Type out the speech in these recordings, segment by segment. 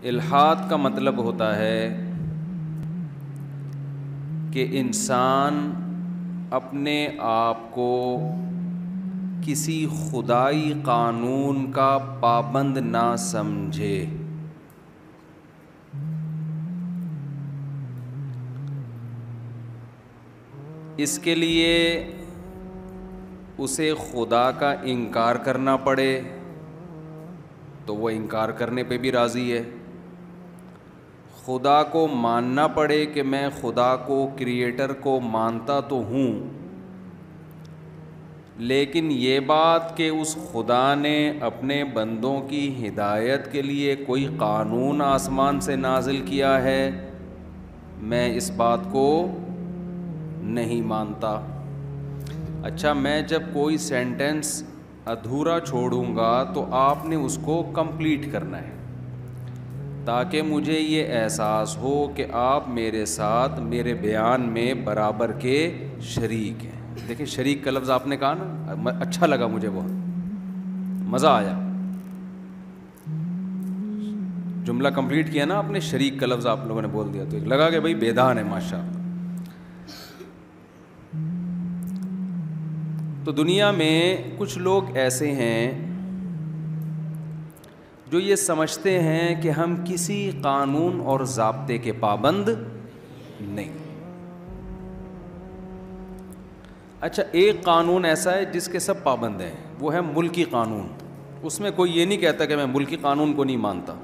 الحاد کا مطلب ہوتا ہے کہ انسان اپنے آپ کو کسی خدائی قانون کا پابند نہ سمجھے. اس کے لیے اسے خدا کا انکار کرنا پڑے تو وہ انکار کرنے پہ بھی راضی ہے. خدا کو ماننا پڑے کہ میں خدا کو، کریٹر کو مانتا تو ہوں، لیکن یہ بات کہ اس خدا نے اپنے بندوں کی ہدایت کے لیے کوئی قانون آسمان سے نازل کیا ہے، میں اس بات کو نہیں مانتا. اچھا، میں جب کوئی سینٹنس ادھورا چھوڑوں گا تو آپ نے اس کو کمپلیٹ کرنا ہے تاکہ مجھے یہ احساس ہو کہ آپ میرے ساتھ میرے بیان میں برابر کے شریک ہیں. دیکھیں، شریک کا لفظ آپ نے کہا نا، اچھا لگا مجھے، بہت مزہ آیا. جملہ کمپلیٹ کیا نا آپ نے، شریک کا لفظ آپ لوگوں نے بول دیا تو لگا کہ بھائی بیدان ہے ماشاءاللہ. تو دنیا میں کچھ لوگ ایسے ہیں جو یہ سمجھتے ہیں کہ ہم کسی قانون اور ضابطے کے پابند نہیں. اچھا، ایک قانون ایسا ہے جس کے سب پابند ہیں، وہ ہے ملکی قانون. اس میں کوئی یہ نہیں کہتا کہ میں ملکی قانون کو نہیں مانتا.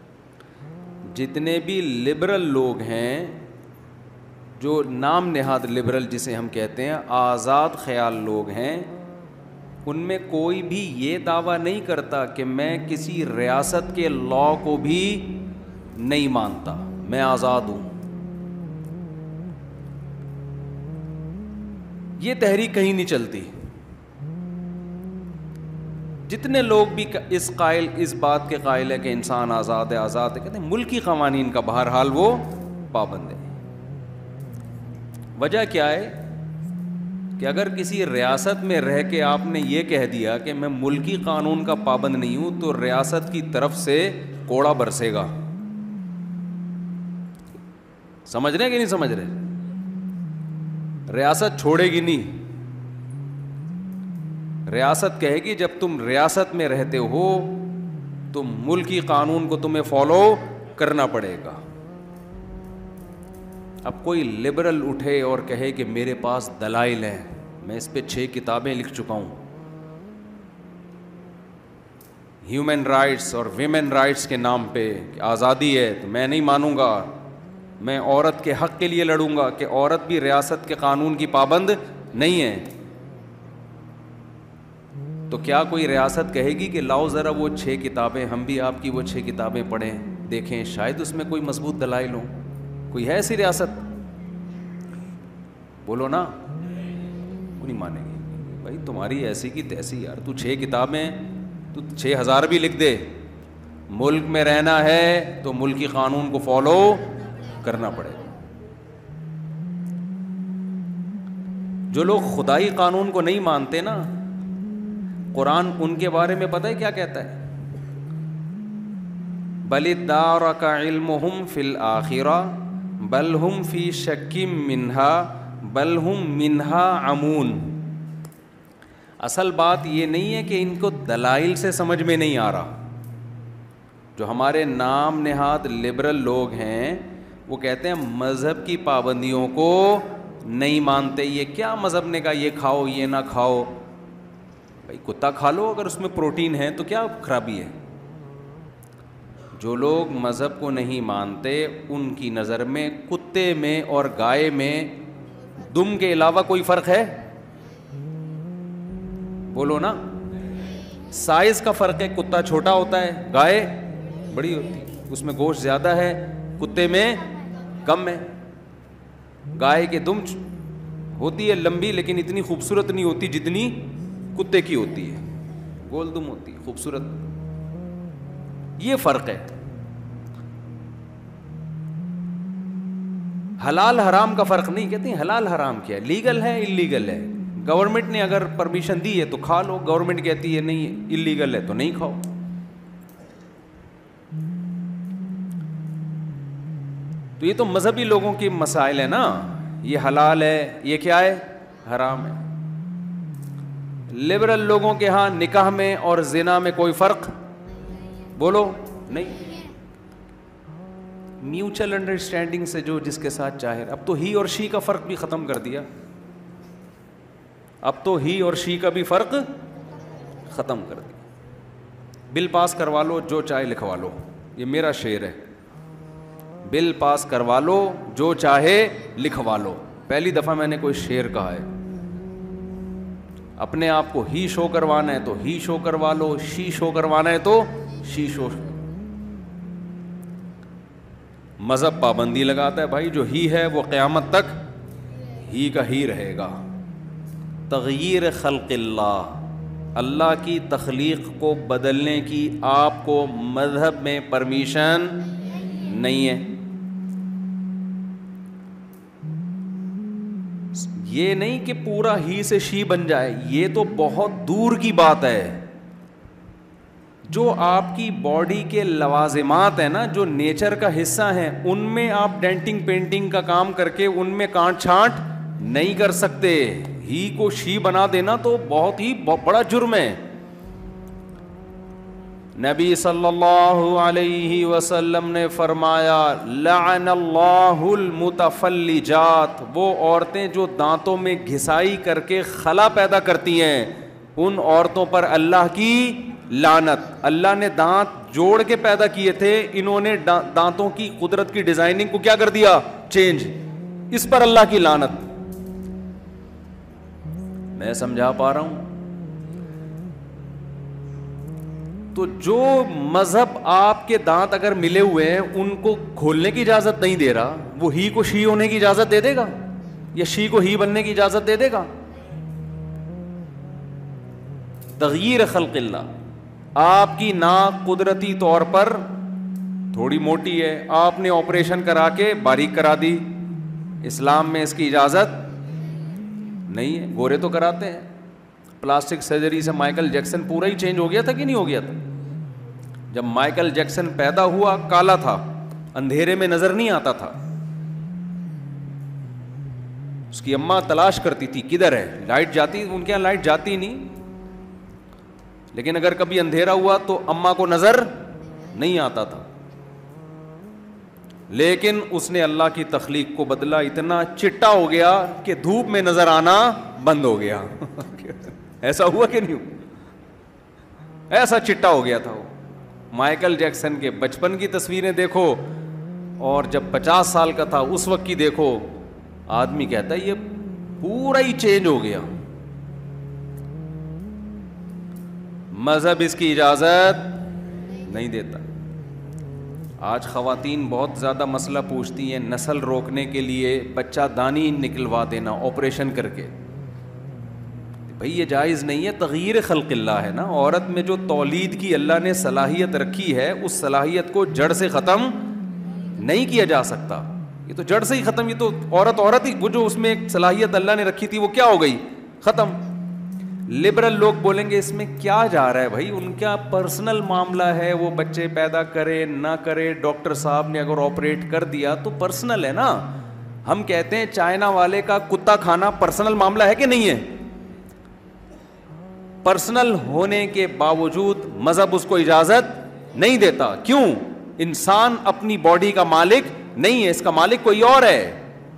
جتنے بھی لبرل لوگ ہیں، جو نام نہاد لبرل جسے ہم کہتے ہیں، آزاد خیال لوگ ہیں، ان میں کوئی بھی یہ دعویٰ نہیں کرتا کہ میں کسی ریاست کے لاء کو بھی نہیں مانتا، میں آزاد ہوں. یہ تحریک کہیں نہیں چلتی. جتنے لوگ بھی اس بات کے قائل ہے کہ انسان آزاد ہے، آزاد ہے، کہتے ہیں ملکی قوانین کا بہرحال وہ پابند ہے. وجہ کیا ہے کہ اگر کسی ریاست میں رہ کے آپ نے یہ کہہ دیا کہ میں ملکی قانون کا پابند نہیں ہوں تو ریاست کی طرف سے کوڑا برسے گا. سمجھ رہے ہیں کہ نہیں سمجھ رہے؟ ریاست چھوڑے گی نہیں. ریاست کہے گی جب تم ریاست میں رہتے ہو تو ملکی قانون کو تمہیں فالو کرنا پڑے گا. اب کوئی لبرل اٹھے اور کہے کہ میرے پاس دلائل ہیں، میں اس پہ 6 کتابیں لکھ چکا ہوں، ہیومن رائٹس اور ویمن رائٹس کے نام پہ کہ آزادی ہے، تو میں نہیں مانوں گا، میں عورت کے حق کے لیے لڑوں گا کہ عورت بھی ریاست کے قانون کی پابند نہیں ہے. تو کیا کوئی ریاست کہے گی کہ لاؤ ذرا وہ 6 کتابیں، ہم بھی آپ کی وہ 6 کتابیں پڑھیں، دیکھیں شاید اس میں کوئی مضبوط دلائل ہوں؟ کوئی ہے ایسی ریاست؟ بولو نا. وہ نہیں مانیں گے. بھائی تمہاری ایسی کی تیسی یار، تو 6 کتابیں، تو 6000 بھی لکھ دے، ملک میں رہنا ہے تو ملکی قانون کو فالو کرنا پڑے گا. جو لوگ خدائی قانون کو نہیں مانتے نا، قرآن ان کے بارے میں پتہ ہے کیا کہتا ہے؟ بل ادارک علمہم فی الآخرہ بل ہم فی شک منہا بل ہم منہا عمون. اصل بات یہ نہیں ہے کہ ان کو دلائل سے سمجھ میں نہیں آ رہا. جو ہمارے نام نہاد لبرل لوگ ہیں وہ کہتے ہیں مذہب کی پابندیوں کو نہیں مانتے. یہ کیا مذہب نے کہا یہ کھاؤ یہ نہ کھاؤ؟ بھائی کتا کھا لو اگر اس میں پروٹین ہے تو کیا خرابی ہے؟ جو لوگ مذہب کو نہیں مانتے ان کی نظر میں کتے میں اور گائے میں دم کے علاوہ کوئی فرق ہے؟ بولو نا. سائز کا فرق ہے، کتا چھوٹا ہوتا ہے، گائے بڑی ہوتی ہے، اس میں گوشت زیادہ ہے، کتے میں کم ہے. گائے کے دم ہوتی ہے لمبی لیکن اتنی خوبصورت نہیں ہوتی جتنی کتے کی ہوتی ہے، گول دم ہوتی ہے، خوبصورت. یہ فرق ہے. حلال حرام کا فرق نہیں. کہتے ہیں حلال حرام کیا ہے؟ لیگل ہے اللیگل ہے. گورنمنٹ نے اگر پرمیشن دی ہے تو کھا لو، گورنمنٹ کہتی ہے نہیں اللیگل ہے تو نہیں کھاؤ. تو یہ تو مذہبی لوگوں کی مسائل ہیں نا، یہ حلال ہے، یہ کیا ہے، حرام ہے. لبرل لوگوں کے ہاں نکاح میں اور زنا میں کوئی فرق بولو نہیں. میوچل انڈرسٹینڈنگ سے جو جس کے ساتھ چاہے. اب تو ہی اور شی کا فرق بھی ختم کر دیا، اب تو ہی اور شی کا بھی فرق ختم کر دیا. بل پاس کروا لو، جو چاہے لکھوا لو، یہ میرا شعر ہے. بل پاس کروا لو، جو چاہے لکھوا لو. پہلی دفعہ میں نے کوئی شعر کہا ہے. اپنے آپ کو ہی شو کروانا ہے تو ہی شو کروا لو، شی شو کروانا ہے تو شی شو. مذہب پابندی لگاتا ہے بھائی، جو ہی ہے وہ قیامت تک ہی کا ہی رہے گا. تغییر خلق اللہ، اللہ کی تخلیق کو بدلنے کی آپ کو مذہب میں پرمیشن نہیں ہے. یہ نہیں کہ پورا ہی سے شی بن جائے، یہ تو بہت دور کی بات ہے. جو آپ کی باڈی کے لوازمات ہیں نا، جو نیچر کا حصہ ہیں، ان میں آپ ڈینٹنگ پینٹنگ کا کام کر کے ان میں کانٹ چھانٹ نہیں کر سکتے. ہی کو شی بنا دینا تو بہت ہی بڑا جرم ہے. نبی صلی اللہ علیہ وسلم نے فرمایا لعن اللہ المتفلجات، وہ عورتیں جو دانتوں میں گھسائی کر کے خلا پیدا کرتی ہیں، ان عورتوں پر اللہ کی لعنت. اللہ نے دانت جوڑ کے پیدا کیے تھے، انہوں نے دانتوں کی قدرت کی ڈیزائننگ کو کیا کر دیا، چینج. اس پر اللہ کی لعنت. میں سمجھا پا رہا ہوں؟ تو جو مذہب آپ کے دانت اگر ملے ہوئے ہیں ان کو کھولنے کی اجازت نہیں دے رہا، وہ ہی کو شی ہونے کی اجازت دے دے گا یا شی کو ہی بننے کی اجازت دے دے گا؟ تغییر خلق اللہ. آپ کی ناک قدرتی طور پر تھوڑی موٹی ہے، آپ نے آپریشن کرا کے باریک کرا دی. اسلام میں اس کی اجازت نہیں ہے. گورے تو کراتے ہیں. پلاسٹک سرجری سے مائیکل جیکسن پورا ہی چینج ہو گیا تھا کہ نہیں ہو گیا تھا؟ جب مائیکل جیکسن پیدا ہوا کالا تھا، اندھیرے میں نظر نہیں آتا تھا. اس کی اماں تلاش کرتی تھی کدھر ہے، لائٹ جاتی، ان کے یہاں لائٹ جاتی نہیں، لیکن اگر کبھی اندھیرا ہوا تو اماں کو نظر نہیں آتا تھا. لیکن اس نے اللہ کی تخلیق کو بدلا، اتنا چٹا ہو گیا کہ دھوپ میں نظر آنا بند ہو گیا. ایسا ہوا کہ نہیں ہوا؟ ایسا چٹا ہو گیا تھا وہ. مائیکل جیکسن کے بچپن کی تصویریں دیکھو اور جب 50 سال کا تھا اس وقت کی دیکھو، آدمی کہتا ہے یہ پورا ہی چینج ہو گیا. مذہب اس کی اجازت نہیں دیتا. آج خواتین بہت زیادہ مسئلہ پوچھتی ہیں، نسل روکنے کے لیے بچہ دانی نکلوا دینا آپریشن کر کے. بھئی یہ جائز نہیں ہے، تغییر خلق اللہ ہے نا. عورت میں جو تولید کی اللہ نے صلاحیت رکھی ہے، اس صلاحیت کو جڑ سے ختم نہیں کیا جا سکتا. یہ تو جڑ سے ہی ختم، یہ تو عورت ہی، وہ جو اس میں ایک صلاحیت اللہ نے رکھی تھی وہ کیا ہو گئی، ختم. لبرل لوگ بولیں گے اس میں کیا جا رہا ہے بھائی، ان کا پرسنل معاملہ ہے، وہ بچے پیدا کرے نہ کرے، ڈاکٹر صاحب نے اگر آپریٹ کر دیا تو پرسنل ہے نا. ہم کہتے ہیں چائنا والے کا کتا کھانا پرسنل معاملہ ہے کہ نہیں ہے؟ پرسنل ہونے کے باوجود مذہب اس کو اجازت نہیں دیتا. کیوں؟ انسان اپنی باڈی کا مالک نہیں ہے، اس کا مالک کوئی اور ہے.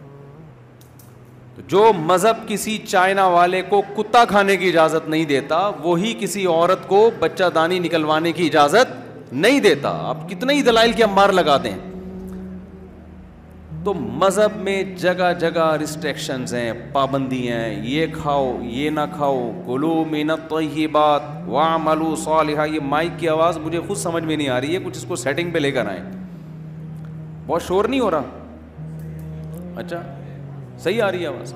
جو مذہب کسی چائنا والے کو کتا کھانے کی اجازت نہیں دیتا، وہی کسی عورت کو بچہ دانی نکلوانے کی اجازت نہیں دیتا. آپ کتنے ہی دلائل کے انبار لگا دیں. تو مذہب میں جگہ جگہ ریسٹرکشنز ہیں، پابندیاں ہیں، یہ کھاؤ یہ نہ کھاؤ، کلوا من الطیبات واعملوا صالحا. یہ مائک کی آواز مجھے خود سمجھ میں نہیں آ رہی ہے، کچھ اس کو سیٹنگ پہ لے کر آئیں. بہت شور نہیں ہو رہا؟ اچھا صحیح آ رہی ہے آواز.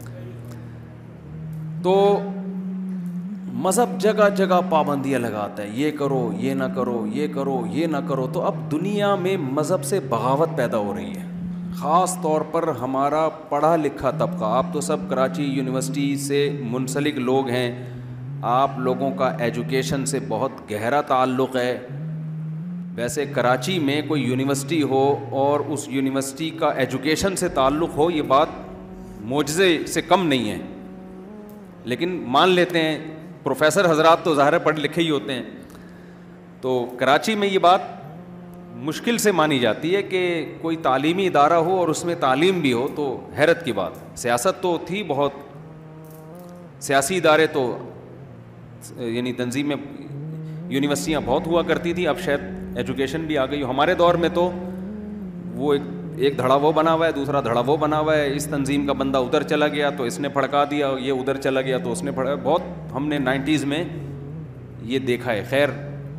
تو مذہب جگہ جگہ پابندیاں لگاتا ہے، یہ کرو یہ نہ کرو، یہ کرو یہ نہ کرو. تو اب دنیا میں مذہب سے بغاوت پیدا ہو رہی ہے، خاص طور پر ہمارا پڑھا لکھا طبقہ. آپ تو سب کراچی یونیورسٹی سے منسلک لوگ ہیں، آپ لوگوں کا ایجوکیشن سے بہت گہرا تعلق ہے. ویسے کراچی میں کوئی یونیورسٹی ہو اور اس یونیورسٹی کا ایجوکیشن سے تعلق ہو، یہ بات معجزے سے کم نہیں ہے، لیکن مان لیتے ہیں پروفیسر حضرات تو ظاہر پڑھے لکھے ہی ہوتے ہیں، تو کراچی میں یہ بات مشکل سے مانی جاتی ہے کہ کوئی تعلیمی ادارہ ہو اور اس میں تعلیم بھی ہو، تو حیرت کی بات. سیاست تو تھی بہت، سیاسی ادارے تو یعنی تنظیمیں یونیورسٹیاں بہت ہوا کرتی تھیں، اب شاید ایجوکیشن بھی آ گئی. ہمارے دور میں تو وہ ایک دھڑا وہ بنا ہوا ہے، دوسرا دھڑا وہ بنا ہوا ہے، اس تنظیم کا بندہ ادھر چلا گیا تو اس نے پھڑکا دیا، یہ ادھر چلا گیا تو اس نے پھڑکا. بہت ہم نے 90s میں یہ دیکھا ہے. خیر،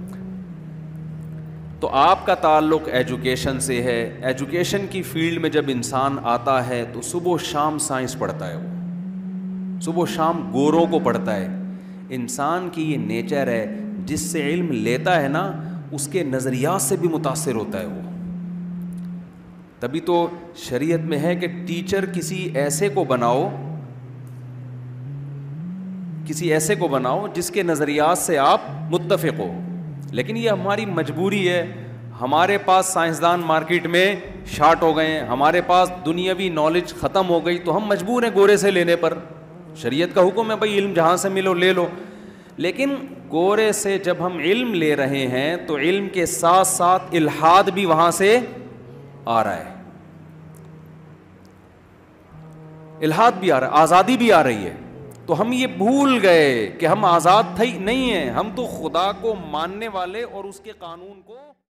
تو آپ کا تعلق ایجوکیشن سے ہے. ایجوکیشن کی فیلڈ میں جب انسان آتا ہے تو صبح و شام سائنس پڑھتا ہے، وہ صبح و شام گوروں کو پڑھتا ہے. انسان کی یہ نیچر ہے، جس سے علم لیتا ہے نا اس کے نظریات سے بھی متاثر ہوتا ہے وہ. تبھی تو شریعت میں ہے کہ ٹیچر کسی ایسے کو بناؤ جس کے نظریات سے آپ متفق ہو. لیکن یہ ہماری مجبوری ہے. ہمارے پاس سائنسدان مارکیٹ میں شارٹ ہو گئے ہیں، ہمارے پاس دنیاوی نالج ختم ہو گئی، تو ہم مجبور ہیں گورے سے لینے پر. شریعت کا حکم ہے بھائی علم جہاں سے ملو لے لو، لیکن گورے سے جب ہم علم لے رہے ہیں تو علم کے ساتھ ساتھ الحاد بھی وہاں سے آ رہا ہے، الحاد بھی آ رہا ہے، آزادی بھی آ رہی ہے. تو ہم یہ بھول گئے کہ ہم آزاد تھے نہیں ہیں، ہم تو خدا کو ماننے والے اور اس کے قانون کو